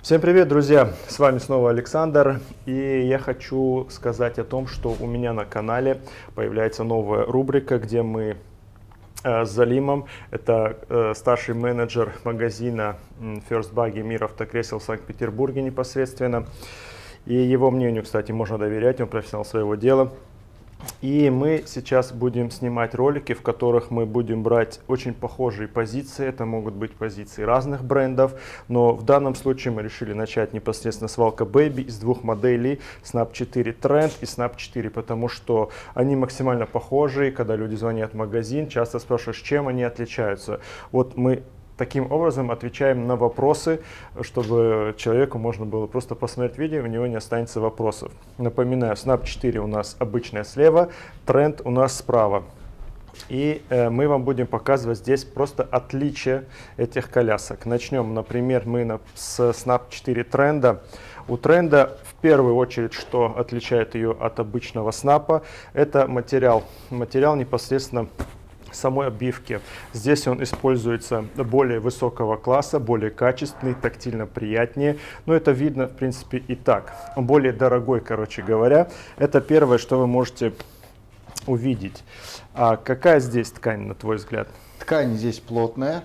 Всем привет, друзья! С вами снова Александр, и я хочу сказать о том, что у меня на канале появляется новая рубрика, где мы с Залимом, это старший менеджер магазина First Buggy Мир автокресел в Санкт-Петербурге непосредственно, и его мнению, кстати, можно доверять, он профессионал своего дела. И мы сейчас будем снимать ролики, в которых мы будем брать очень похожие позиции. Это могут быть позиции разных брендов, но в данном случае мы решили начать непосредственно с Valka Baby из двух моделей Snap 4 Trend и Snap 4, потому что они максимально похожи. Когда люди звонят в магазин, часто спрашивают, чем они отличаются. Вот мы таким образом отвечаем на вопросы, чтобы человеку можно было просто посмотреть видео, у него не останется вопросов. Напоминаю, Snap 4 у нас обычная слева, Trend у нас справа. И мы вам будем показывать здесь просто отличие этих колясок. Начнем, например, мы с Snap 4 Trend. У Тренда в первую очередь, что отличает ее от обычного Снапа, это материал. Материал непосредственно самой обивки. Здесь он используется более высокого класса, более качественный, тактильно приятнее. Но это видно, в принципе, и так. Он более дорогой, короче говоря. Это первое, что вы можете увидеть. А какая здесь ткань, на твой взгляд? Ткань здесь плотная.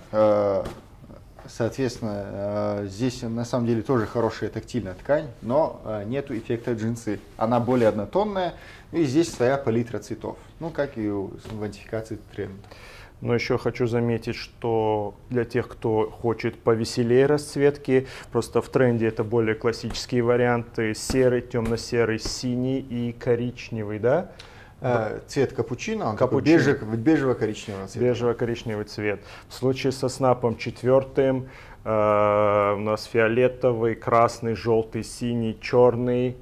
Соответственно, здесь на самом деле тоже хорошая тактильная ткань, но нету эффекта джинсы. Она более однотонная, и здесь своя палитра цветов, ну как и у модификации Trend. Но еще хочу заметить, что для тех, кто хочет повеселее расцветки, просто в Тренде это более классические варианты: серый, темно-серый, синий и коричневый, да? Цвет капучино, он бежево-коричневого цвета. Бежево-коричневый цвет. В случае со Снапом 4 у нас фиолетовый, красный, желтый, синий, черный.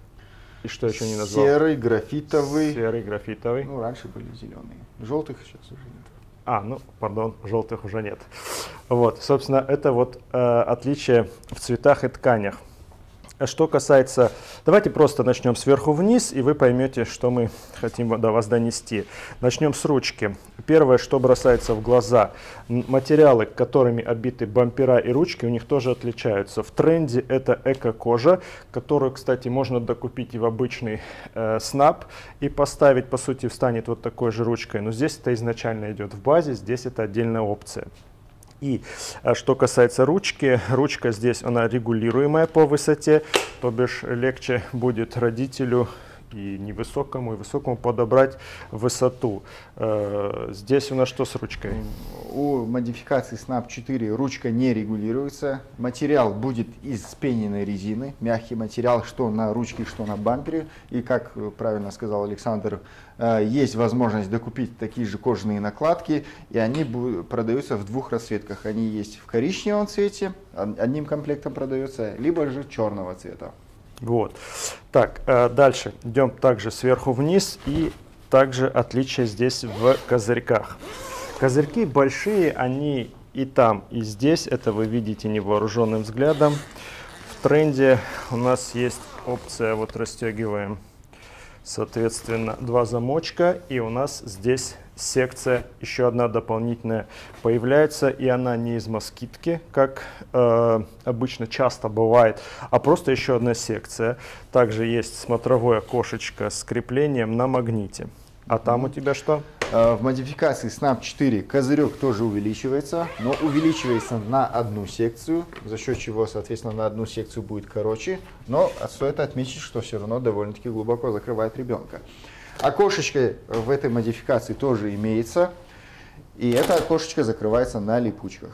И что еще не назвал? Серый, графитовый. Серый, графитовый. Ну, раньше были зеленые. Желтых сейчас уже нет. Пардон, желтых уже нет. Вот, собственно, это вот отличие в цветах и тканях. Что касается, давайте просто начнем сверху вниз, и вы поймете, что мы хотим до вас донести. Начнем с ручки. Первое, что бросается в глаза: материалы, которыми обиты бампера и ручки, у них тоже отличаются. В Тренде это эко-кожа, которую, кстати, можно докупить и в обычный Snap и поставить, по сути, встанет вот такой же ручкой. Но здесь это изначально идет в базе, здесь это отдельная опция. И что касается ручки, ручка здесь она регулируемая по высоте, то бишь легче будет родителю и невысокому, и высокому подобрать высоту. Здесь у нас что с ручкой? У модификации Snap 4 ручка не регулируется. Материал будет из пененной резины, мягкий материал, что на ручке, что на бампере. И, как правильно сказал Александр, есть возможность докупить такие же кожаные накладки, и они продаются в двух расцветках. Они есть в коричневом цвете, одним комплектом продается, либо же черного цвета. Вот. Так, дальше идем также сверху вниз, и также отличие здесь в козырьках. Козырьки большие, они и там, и здесь, это вы видите невооруженным взглядом. В Тренде у нас есть опция, вот расстегиваем, соответственно, два замочка, и у нас здесь секция, еще одна дополнительная появляется, и она не из москитки, как обычно часто бывает, а просто еще одна секция. Также есть смотровое окошечко с креплением на магните. А там у тебя что? В модификации Snap 4 козырек тоже увеличивается, но увеличивается на одну секцию, за счет чего, соответственно, на одну секцию будет короче, но стоит отметить, что все равно довольно-таки глубоко закрывает ребенка. Окошечко в этой модификации тоже имеется, и это окошечко закрывается на липучках.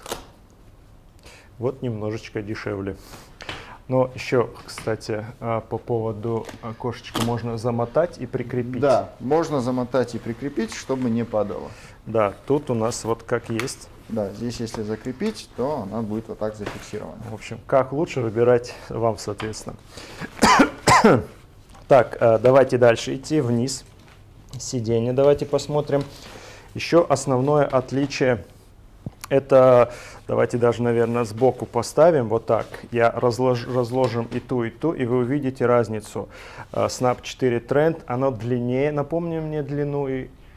Вот немножечко дешевле. Но еще, кстати, по поводу окошечка можно замотать и прикрепить. Да, можно замотать и прикрепить, чтобы не падало. Да, тут у нас вот как есть. Да, здесь если закрепить, то она будет вот так зафиксирована. В общем, как лучше выбирать вам, соответственно. Так, давайте дальше идти вниз. Сиденье давайте посмотрим. Еще основное отличие — это, давайте даже, наверное, сбоку поставим, вот так. Я разложим и ту, и вы увидите разницу. Snap 4 Trend, оно длиннее. Напомни мне длину и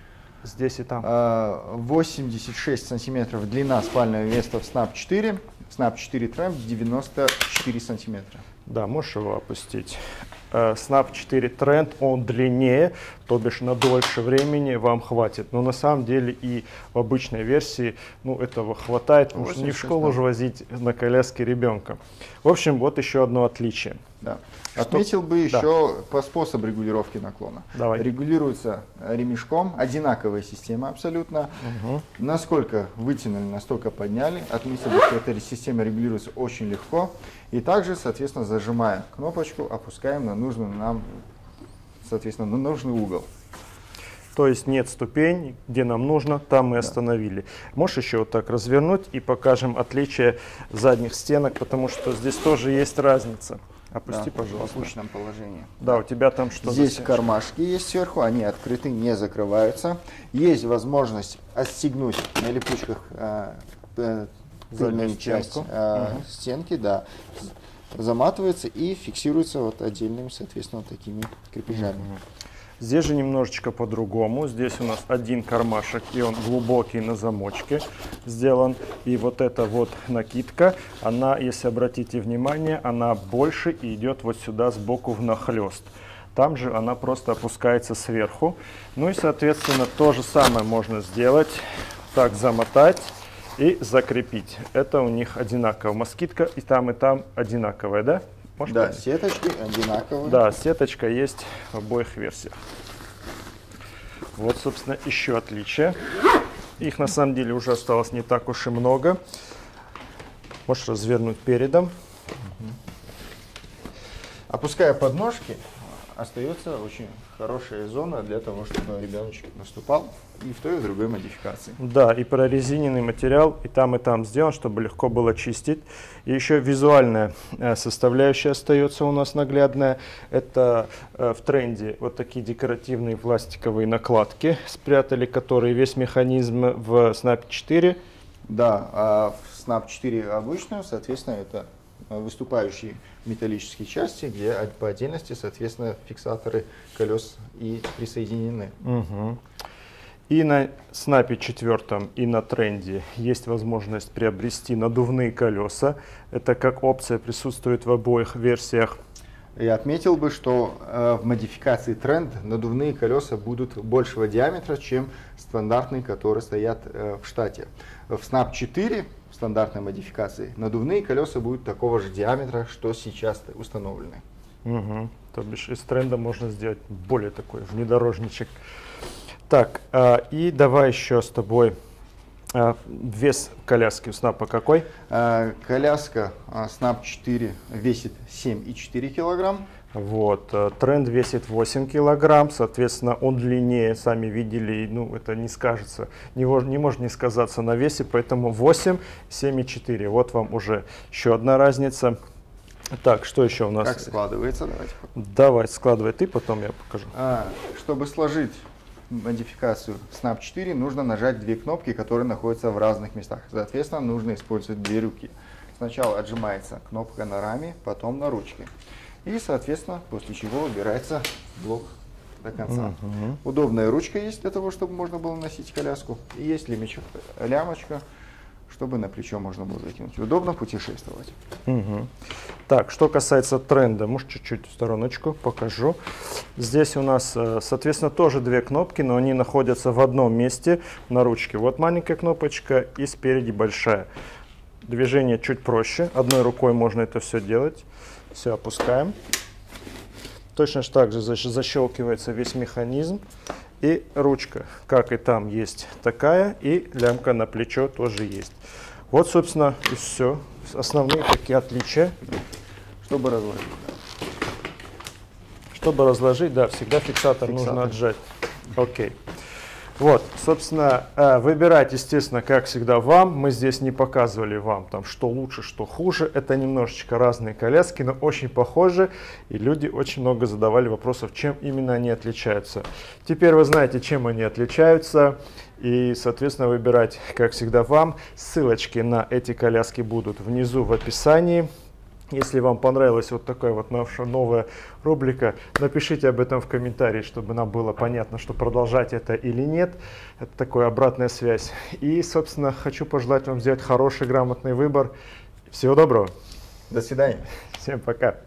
здесь и там. 86 сантиметров длина спального места в Snap 4. Snap 4 Trend 94 сантиметра. Да, можешь его опустить. Snap 4 Trend, он длиннее, то бишь на дольше времени вам хватит. Но на самом деле и в обычной версии этого хватает, потому что не в школу же возить на коляске ребенка. В общем, вот еще одно отличие. Да. Отметил бы еще по способу регулировки наклона. Давай. Регулируется ремешком, одинаковая система абсолютно. Насколько вытянули, настолько подняли. Отметил бы, что эта система регулируется очень легко. И также, соответственно, зажимая кнопочку, опускаем на нужный нам, соответственно, на нужный угол. То есть нет ступень, где нам нужно, там мы остановили. Можешь еще вот так развернуть и покажем отличие задних стенок, потому что здесь тоже есть разница. Опусти, пожалуйста. В обычном положении. Да, у тебя там что? Здесь кармашки есть сверху, они открыты, не закрываются. Есть возможность отстегнуть на липучках заднюю часть стенки, да, заматывается и фиксируется вот отдельными, соответственно, такими крепежами. Здесь же немножечко по-другому. Здесь у нас один кармашек, и он глубокий на замочке сделан. И вот эта вот накидка, она, если обратите внимание, она больше и идет вот сюда сбоку внахлёст. Там же она просто опускается сверху. Ну и, соответственно, то же самое можно сделать. Так замотать и закрепить. Это у них одинаково. Москитка и там одинаковая, да? Может да, быть? сеточки одинаковые. Да, сеточка есть в обоих версиях. Вот, собственно, еще отличие. Их на самом деле уже осталось не так уж и много. Можешь развернуть передом. Опуская подножки, остается очень хорошая зона для того, чтобы ребеночек наступал и в той, и в другой модификации. Да, и прорезиненный материал и там сделан, чтобы легко было чистить. И еще визуальная составляющая остается у нас наглядная. Это в тренде вот такие декоративные пластиковые накладки спрятали, которые весь механизм в Snap 4. Да, а в Snap 4 обычную, соответственно, это выступающие металлические части, где по отдельности, соответственно, фиксаторы колес и присоединены. И на Snap 4 и на тренде есть возможность приобрести надувные колеса. Это как опция присутствует в обоих версиях. Я отметил бы, что в модификации Trend надувные колеса будут большего диаметра, чем стандартные, которые стоят в штате. В Snap 4 стандартной модификации надувные колеса будут такого же диаметра, что сейчас установлены. То бишь из тренда можно сделать более такой внедорожничек. Так, и давай еще с тобой вес коляски у Snap какой? Коляска Snap 4 весит 7,4 килограмм. Вот, тренд весит 8 килограмм, соответственно, он длиннее, сами видели, это не скажется, не может не сказаться на весе, поэтому 8, 7,4. Вот вам уже еще одна разница. Так, что еще у нас? Как складывается? Давайте. Давай, складывай ты, потом я покажу. Чтобы сложить модификацию Snap 4, нужно нажать две кнопки, которые находятся в разных местах. Соответственно, нужно использовать две руки. Сначала отжимается кнопка на раме, потом на ручке. И, соответственно, после чего убирается блок до конца. Удобная ручка есть для того, чтобы можно было носить коляску. И есть лямочка, чтобы на плечо можно было закинуть. Удобно путешествовать. Так, что касается тренда, может чуть-чуть в стороночку покажу. Здесь у нас, соответственно, тоже две кнопки, но они находятся в одном месте на ручке. Вот маленькая кнопочка и спереди большая. Движение чуть проще, одной рукой можно это все делать. Все, опускаем. Точно так же защелкивается весь механизм. И ручка, как и там, есть такая, и лямка на плечо тоже есть. Вот, собственно, и все. Основные такие отличия. Чтобы разложить. Чтобы разложить, да, всегда фиксатор нужно отжать. Окей. Вот, собственно, выбирать, естественно, как всегда вам. Мы здесь не показывали вам, что лучше, что хуже. Это немножечко разные коляски, но очень похожи. И люди очень много задавали вопросов, чем именно они отличаются. Теперь вы знаете, чем они отличаются. И, соответственно, выбирать, как всегда, вам. Ссылочки на эти коляски будут внизу в описании. Если вам понравилась вот такая вот наша новая рубрика, напишите об этом в комментарии, чтобы нам было понятно, что продолжать это или нет. Это такая обратная связь. И, собственно, хочу пожелать вам сделать хороший, грамотный выбор. Всего доброго. До свидания. Всем пока.